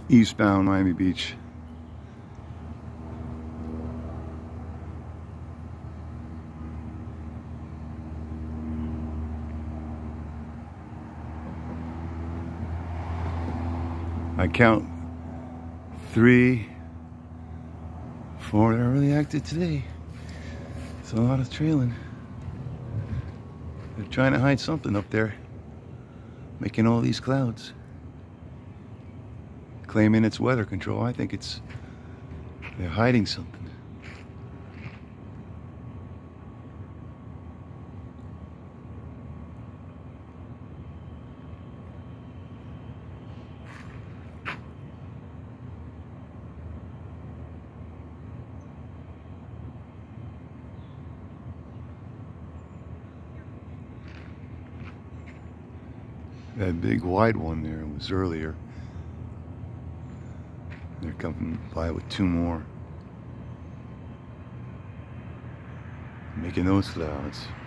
eastbound Miami Beach. I count 3, 4 that are really active today. It's a lot of trailing. They're trying to hide something up there, making all these clouds. Claiming it's weather control. I think they're hiding something. That big wide one there was earlier. They're coming by with 2 more. Making those clouds.